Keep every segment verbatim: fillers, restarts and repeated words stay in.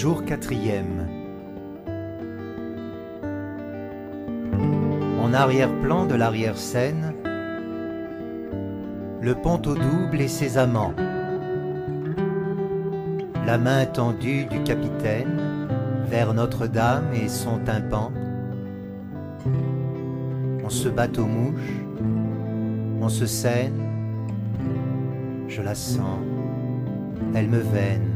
Jour quatrième. En arrière-plan de l'arrière-scène, le pont au double et ses amants. La main tendue du capitaine vers Notre-Dame et son tympan. On se bat aux mouches, on se scène, je la sens, elle me veine.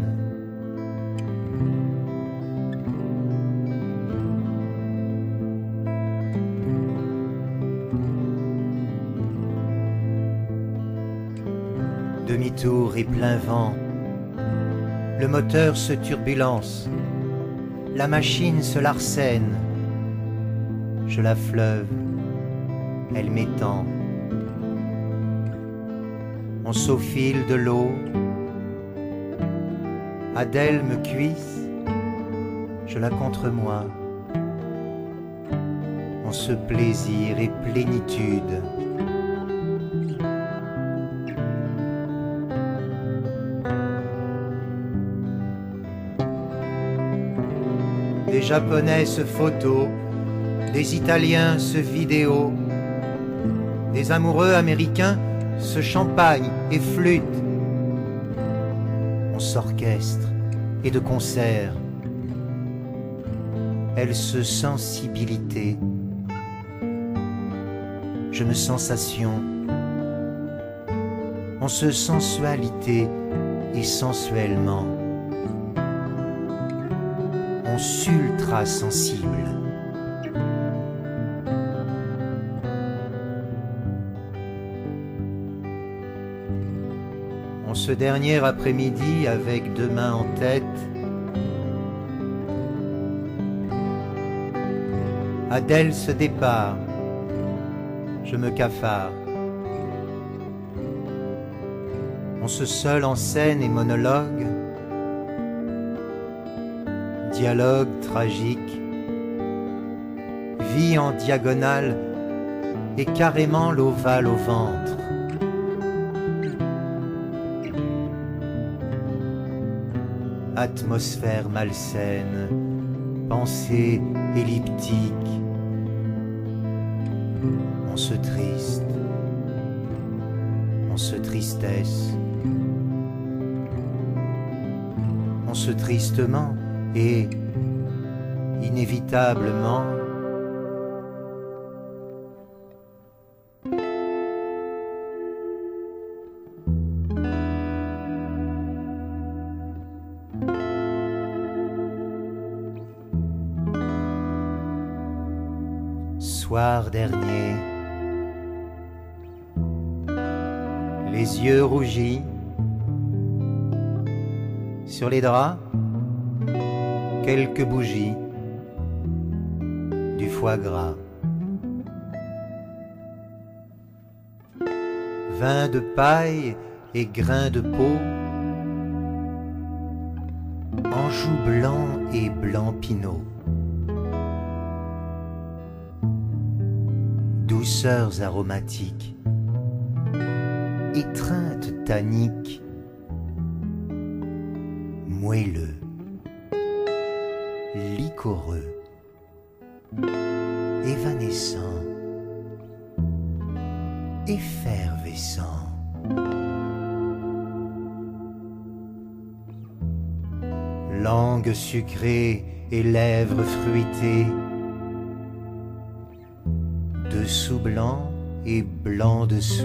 Demi-tour et plein vent, le moteur se turbulence, la machine se larcène, je la fleuve, elle m'étend. On s'aufile de l'eau, Adèle me cuisse, je la contre moi. On se plaisir et plénitude. Des Japonais se photo, des Italiens se vidéo, des amoureux américains se champagne et flûte. On s'orchestre et de concert, elle se sensibilité, je me sensation. On se sensualité et sensuellement. On s'ultra sensible. En ce dernier après-midi, avec deux mains en tête, Adèle se départ, je me cafard. On se seul en scène et monologue, dialogue tragique, vie en diagonale et carrément l'ovale au ventre. Atmosphère malsaine, pensée elliptique. On se triste, on se tristesse, on se tristement et inévitablement soir dernier, les yeux rougis, sur les draps, quelques bougies, du foie gras, vin de paille et grains de peau, Anjou blanc et blanc pinot. Douceurs aromatiques, étreintes tanniques, moelleux, liquoreux, évanescent, effervescent. Langue sucrée et lèvres fruitées, dessous blanc et blanc dessous,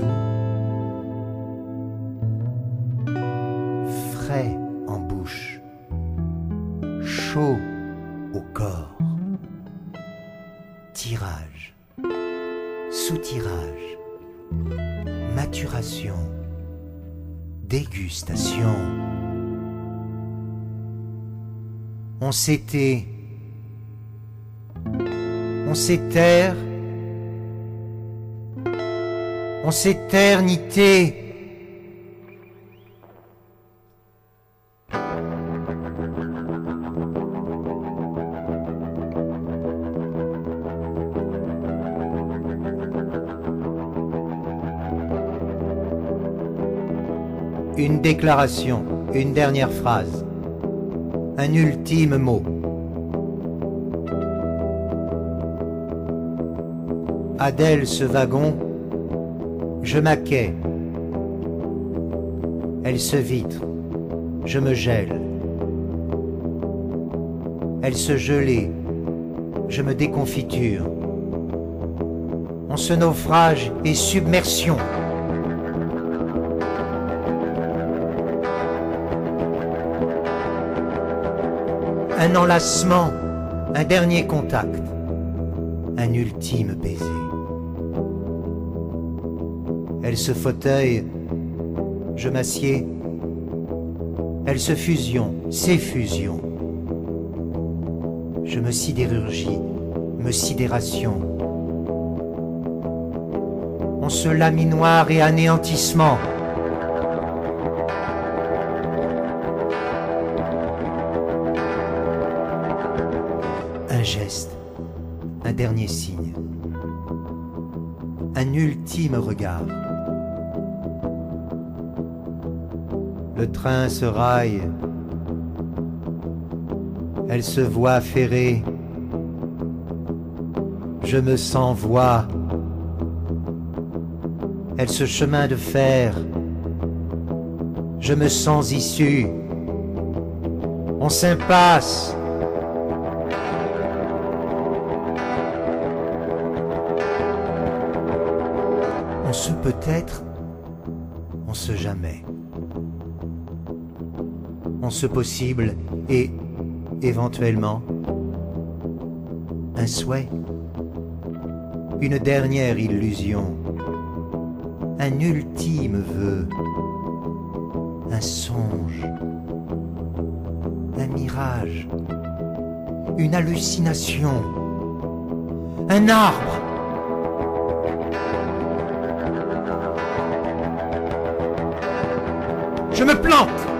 frais en bouche, chaud au corps, tirage, sous-tirage, maturation, dégustation. On s'était, on s'éterre, on s'éternité. Une déclaration, une dernière phrase. un ultime mot. Adèle ce wagon, je m'acquais. Elle se vitre, je me gèle. Elle se gelait, je me déconfiture. On se naufrage et submersion. Un enlacement, un dernier contact, un ultime baiser. Elle se fauteuille, je m'assieds. Elle se fusion, s'effusion. Je me sidérurgie, me sidération. On se laminoire et anéantissement. Un geste, un dernier signe, un ultime regard. Le train se raille, elle se voit ferrée, je me sens voix, elle se chemin de fer, je me sens issue, on s'impasse. On se peut-être, on se jamais. On se possible et, éventuellement, un souhait, une dernière illusion, un ultime vœu, un songe, un mirage, une hallucination, un arbre. Je me plante!